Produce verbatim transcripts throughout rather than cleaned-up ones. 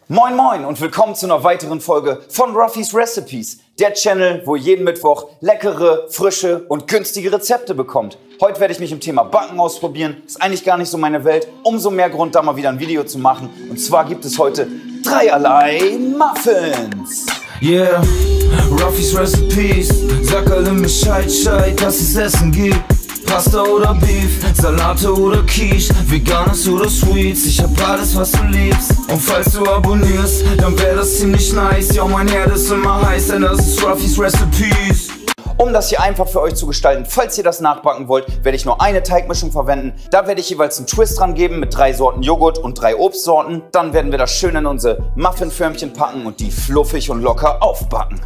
Moin moin und willkommen zu einer weiteren Folge von Ruffy's Recipes, der Channel, wo ihr jeden Mittwoch leckere, frische und günstige Rezepte bekommt. Heute werde ich mich im Thema Backen ausprobieren, ist eigentlich gar nicht so meine Welt, umso mehr Grund da mal wieder ein Video zu machen. Und zwar gibt es heute dreierlei Muffins. Yeah, Ruffy's Recipes, sag allem Bescheid, Scheid, dass es Essen gibt. Pasta oder Beef, Salate oder Quiche, Veganes oder Sweets, ich hab alles, was du liebst. Und falls du abonnierst, dann wär das ziemlich nice. Ja, mein Herd ist immer heiß, denn das ist Ruffy's Recipes. Um das hier einfach für euch zu gestalten, falls ihr das nachbacken wollt, werde ich nur eine Teigmischung verwenden. Da werde ich jeweils einen Twist dran geben mit drei Sorten Joghurt und drei Obstsorten. Dann werden wir das schön in unsere Muffinförmchen packen und die fluffig und locker aufbacken.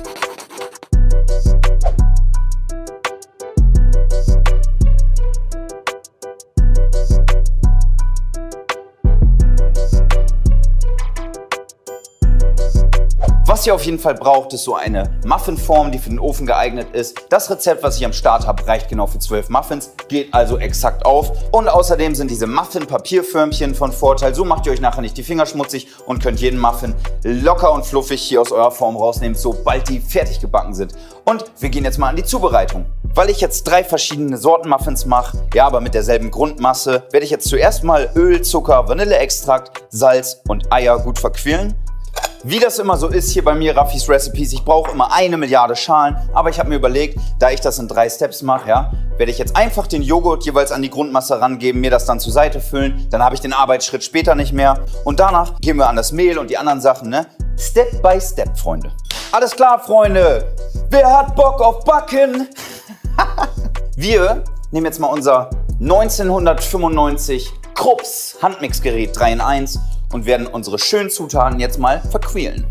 Was ihr auf jeden Fall braucht, ist so eine Muffinform, die für den Ofen geeignet ist. Das Rezept, was ich am Start habe, reicht genau für zwölf Muffins, geht also exakt auf. Und außerdem sind diese Muffin-Papierförmchen von Vorteil. So macht ihr euch nachher nicht die Finger schmutzig und könnt jeden Muffin locker und fluffig hier aus eurer Form rausnehmen, sobald die fertig gebacken sind. Und wir gehen jetzt mal an die Zubereitung. Weil ich jetzt drei verschiedene Sorten Muffins mache, ja, aber mit derselben Grundmasse, werde ich jetzt zuerst mal Öl, Zucker, Vanilleextrakt, Salz und Eier gut verquirlen. Wie das immer so ist hier bei mir, Ruffy's Recipes, ich brauche immer eine Milliarde Schalen, aber ich habe mir überlegt, da ich das in drei Steps mache, ja, werde ich jetzt einfach den Joghurt jeweils an die Grundmasse rangeben, mir das dann zur Seite füllen, dann habe ich den Arbeitsschritt später nicht mehr und danach gehen wir an das Mehl und die anderen Sachen, ne? Step by Step, Freunde. Alles klar, Freunde, wer hat Bock auf Backen? Wir nehmen jetzt mal unser neunzehnhundertfünfundneunzig Krups Handmixgerät drei in eins und werden unsere schönen Zutaten jetzt mal verquirlen.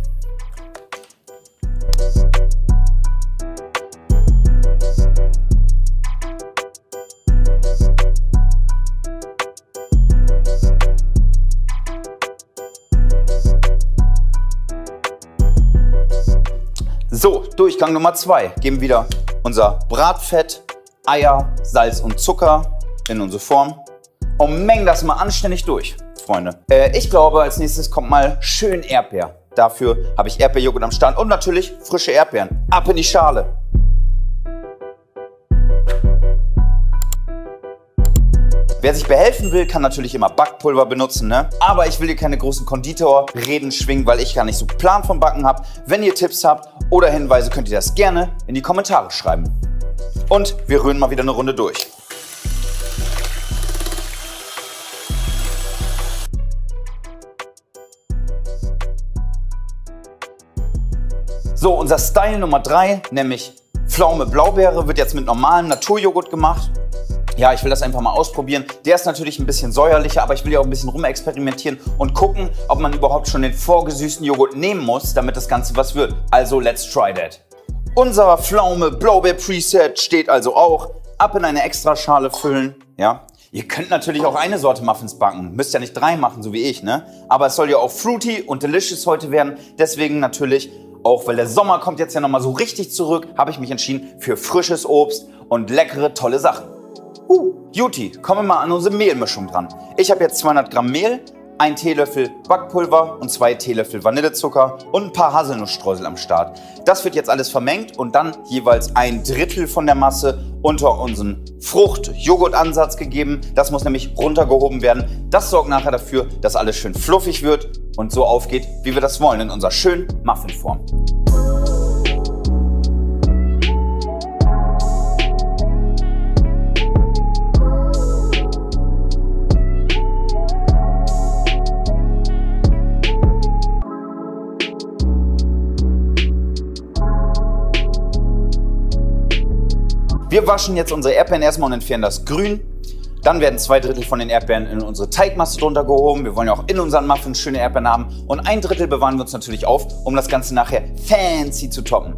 So, Durchgang Nummer zwei. Geben wieder unser Bratfett, Eier, Salz und Zucker in unsere Form und mengen das mal anständig durch, Freunde. Äh, ich glaube, als nächstes kommt mal schön Erdbeer. Dafür habe ich Erdbeerjoghurt am Start und natürlich frische Erdbeeren. Ab in die Schale. Wer sich behelfen will, kann natürlich immer Backpulver benutzen, ne? Aber ich will hier keine großen Konditorreden schwingen, weil ich gar nicht so Plan vom Backen habe. Wenn ihr Tipps habt oder Hinweise, könnt ihr das gerne in die Kommentare schreiben. Und wir rühren mal wieder eine Runde durch. So, unser Style Nummer drei, nämlich Pflaume Blaubeere, wird jetzt mit normalem Naturjoghurt gemacht. Ja, ich will das einfach mal ausprobieren. Der ist natürlich ein bisschen säuerlicher, aber ich will ja auch ein bisschen rumexperimentieren und gucken, ob man überhaupt schon den vorgesüßten Joghurt nehmen muss, damit das Ganze was wird. Also, let's try that. Unser Pflaume Blaubeer Preset steht also auch. Ab in eine Extraschale füllen, ja. Ihr könnt natürlich auch eine Sorte Muffins backen. Müsst ja nicht drei machen, so wie ich, ne? Aber es soll ja auch fruity und delicious heute werden. Deswegen natürlich, auch weil der Sommer kommt jetzt ja nochmal so richtig zurück, habe ich mich entschieden für frisches Obst und leckere, tolle Sachen. Uh, Beauty, kommen wir mal an unsere Mehlmischung dran. Ich habe jetzt zweihundert Gramm Mehl, ein Teelöffel Backpulver und zwei Teelöffel Vanillezucker und ein paar Haselnussstreusel am Start. Das wird jetzt alles vermengt und dann jeweils ein Drittel von der Masse unter unseren Frucht-Joghurt-Ansatz gegeben. Das muss nämlich runtergehoben werden. Das sorgt nachher dafür, dass alles schön fluffig wird und so aufgeht, wie wir das wollen, in unserer schönen Muffinform. Wir waschen jetzt unsere Erdbeeren erstmal und entfernen das Grün. Dann werden zwei Drittel von den Erdbeeren in unsere Teigmasse drunter gehoben. Wir wollen ja auch in unseren Muffins schöne Erdbeeren haben. Und ein Drittel bewahren wir uns natürlich auf, um das Ganze nachher fancy zu toppen.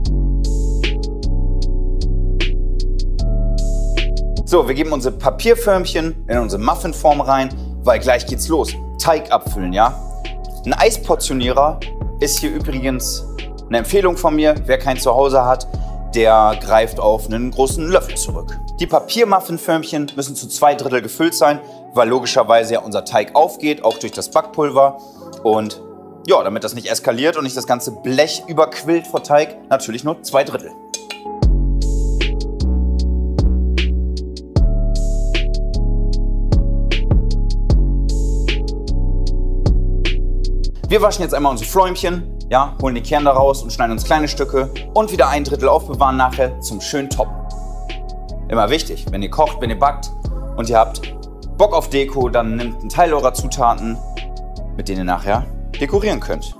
So, wir geben unsere Papierförmchen in unsere Muffinform rein, weil gleich geht's los. Teig abfüllen, ja? Ein Eisportionierer ist hier übrigens eine Empfehlung von mir. Wer keinen zu Hause hat, der greift auf einen großen Löffel zurück. Die Papiermuffinförmchen müssen zu zwei Drittel gefüllt sein, weil logischerweise ja unser Teig aufgeht, auch durch das Backpulver. Und Ja, damit das nicht eskaliert und nicht das ganze Blech überquillt vor Teig, natürlich nur zwei Drittel. Wir waschen jetzt einmal unsere Fläumchen, ja, holen die Kerne raus und schneiden uns kleine Stücke und wieder ein Drittel aufbewahren nachher zum schönen Toppen. Immer wichtig, wenn ihr kocht, wenn ihr backt und ihr habt Bock auf Deko, dann nehmt einen Teil eurer Zutaten, mit denen ihr nachher dekorieren könnt.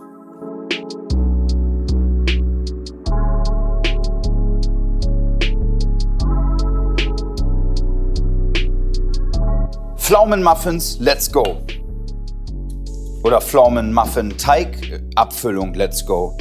Pflaumenmuffins, let's go! Oder Pflaumenmuffin-Teigabfüllung, let's go!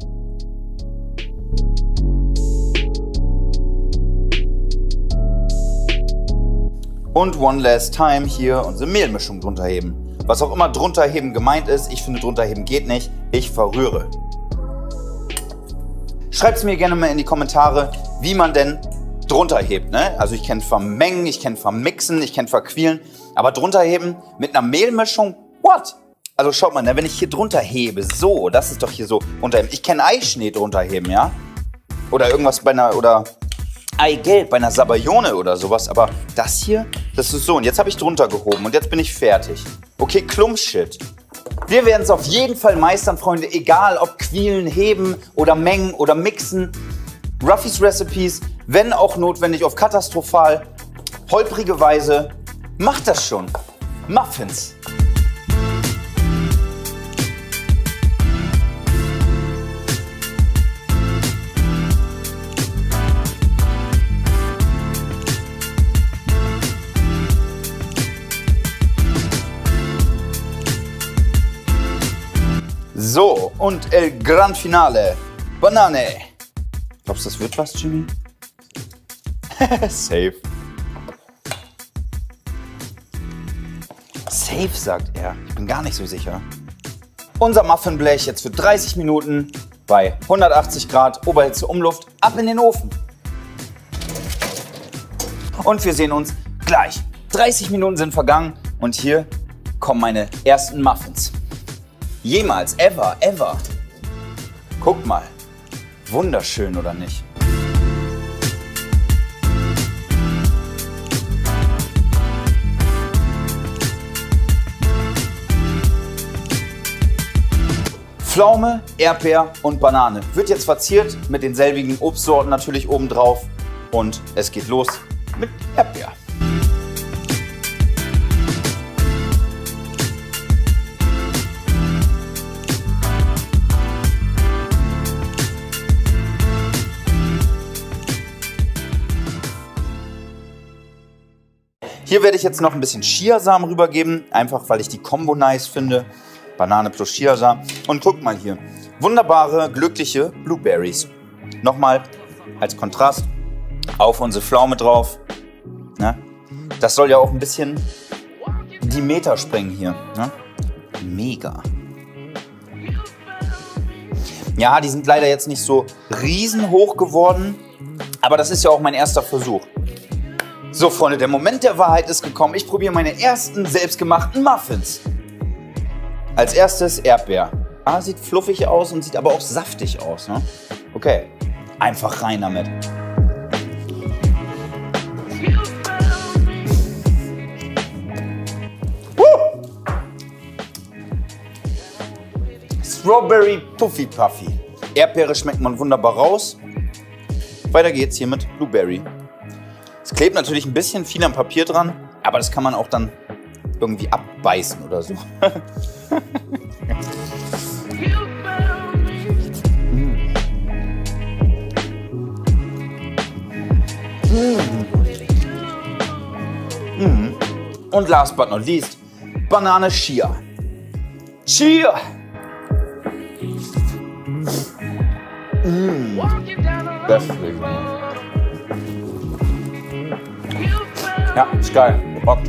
Und one last time hier unsere Mehlmischung drunter heben. Was auch immer drunter heben gemeint ist, ich finde drunter heben geht nicht, ich verrühre. Schreibt es mir gerne mal in die Kommentare, wie man denn drunter hebt. Ne? Also ich kenne vermengen, ich kenne vermixen, ich kenne verquirlen, aber drunter heben mit einer Mehlmischung, what? Also schaut mal, ne, wenn ich hier drunter hebe, so, das ist doch hier so unterheben. Ich kenne Eischnee drunter heben, ja? Oder irgendwas bei einer, oder Eigelb bei einer Sabayone oder sowas, aber das hier, das ist so. Und jetzt habe ich drunter gehoben und jetzt bin ich fertig. Okay, Klumpshit. Wir werden es auf jeden Fall meistern, Freunde, egal ob quirlen, heben oder mengen oder mixen. Ruffys Recipes, wenn auch notwendig, auf katastrophal, holprige Weise. Macht das schon. Muffins. So, und El Gran Finale. Banane. Glaubst du, das wird was, Jimmy? Safe. Safe, sagt er. Ich bin gar nicht so sicher. Unser Muffinblech jetzt für dreißig Minuten bei hundertachtzig Grad Oberhitze Umluft ab in den Ofen. Und wir sehen uns gleich. dreißig Minuten sind vergangen und hier kommen meine ersten Muffins. Jemals, ever, ever. Guckt mal. Wunderschön, oder nicht? Pflaume, Erdbeer und Banane. Wird jetzt verziert mit denselbigen Obstsorten natürlich obendrauf. Und es geht los mit Erdbeer. Hier werde ich jetzt noch ein bisschen Chiasamen rübergeben, einfach weil ich die Kombo nice finde. Banane plus Chiasamen. Und guckt mal hier, wunderbare, glückliche Blueberries. Nochmal als Kontrast auf unsere Pflaume drauf. Ne? Das soll ja auch ein bisschen die Meter sprengen hier. Ne? Mega. Ja, die sind leider jetzt nicht so riesenhoch geworden, aber das ist ja auch mein erster Versuch. So, Freunde, der Moment der Wahrheit ist gekommen. Ich probiere meine ersten selbstgemachten Muffins. Als erstes Erdbeer. Ah, sieht fluffig aus und sieht aber auch saftig aus. Ne? Okay, einfach rein damit. Woo! Strawberry Puffy Puffy. Erdbeere schmeckt man wunderbar raus. Weiter geht's hier mit Blueberry. Es klebt natürlich ein bisschen viel am Papier dran, aber das kann man auch dann irgendwie abbeißen oder so. mm. Und last but not least, Banane Chia. Chia! Mm. Deswegen. Ja, ist geil. Rockt.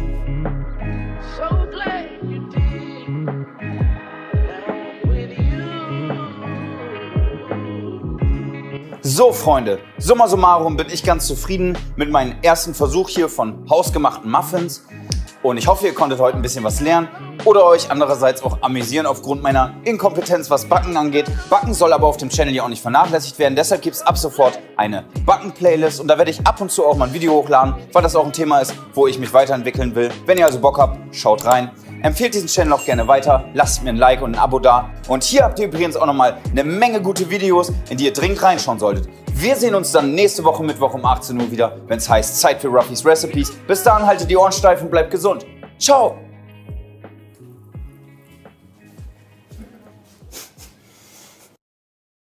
So, Freunde, summa summarum bin ich ganz zufrieden mit meinem ersten Versuch hier von hausgemachten Muffins. Und ich hoffe, ihr konntet heute ein bisschen was lernen oder euch andererseits auch amüsieren aufgrund meiner Inkompetenz, was Backen angeht. Backen soll aber auf dem Channel ja auch nicht vernachlässigt werden. Deshalb gibt es ab sofort eine Backen-Playlist und da werde ich ab und zu auch mal ein Video hochladen, weil das auch ein Thema ist, wo ich mich weiterentwickeln will. Wenn ihr also Bock habt, schaut rein. Empfehlt diesen Channel auch gerne weiter, lasst mir ein Like und ein Abo da. Und hier habt ihr übrigens auch nochmal eine Menge gute Videos, in die ihr dringend reinschauen solltet. Wir sehen uns dann nächste Woche Mittwoch um achtzehn Uhr wieder, wenn es heißt Zeit für Ruffys Recipes. Bis dahin haltet die Ohren steif und bleibt gesund. Ciao!